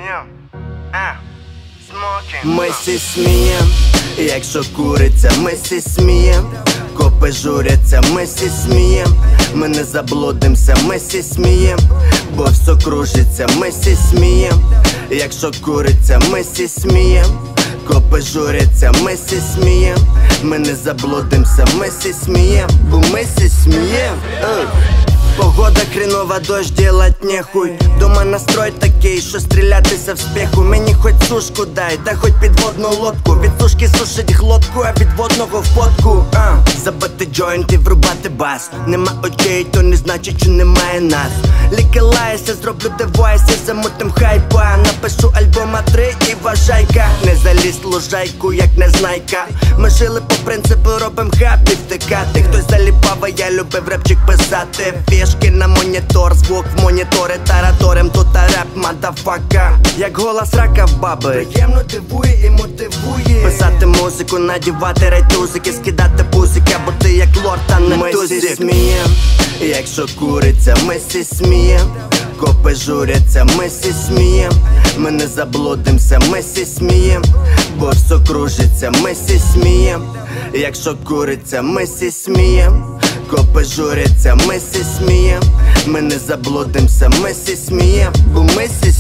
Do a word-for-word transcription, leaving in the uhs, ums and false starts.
Ми сі смієм, якщо куриться, ми сі смієм. Копи журяться, ми сі смієм. Ми не заблудимося, ми сі смієм. Бо все кружиться, ми сі смієм. Якщо куриться, ми сі смієм. Копи журяться, ми сі смієм. Ми не заблудимося, ми сі смієм. Бо ми сі смієм. Погода хренова, дощ, делать нехуй. Дома настрой такий, що стрілятися в спеху. Мені хоч сушку дай, да хоч підводну лодку. Від сушки сушить глотку, а від водного в фотку. а. Забити джойнт і врубати бас. Нема очей, то не значить, що немає нас. Ліки лаєся, зроблю девайс і замутим хайпа. Напишу альбома три і вважайка. Не заліз лужайку, як незнайка. Ми жили по принципу, робим хапі втикати. Хтось заліпав, а я любив репчик писати. Фішки на монітор, звук в монітори. Тараторим тут реп, мадафака. Як голос рака в баби, приємно дивує і мотивує. Писати музику, надівати рейтузики, скидати пузики, бо ти як лорд, а не тузик. Ми сі смієм, якщо куриться, ми сі смієм. Копи журяться, ми сі смієм. Ми не заблудимося, ми сі смієм. Бо все кружиться, ми сі смієм. Якщо куриться, ми сі смієм. Копи журяться, ми сі смієм. Ми не заблудимося, ми сі смієм. Бо ми сі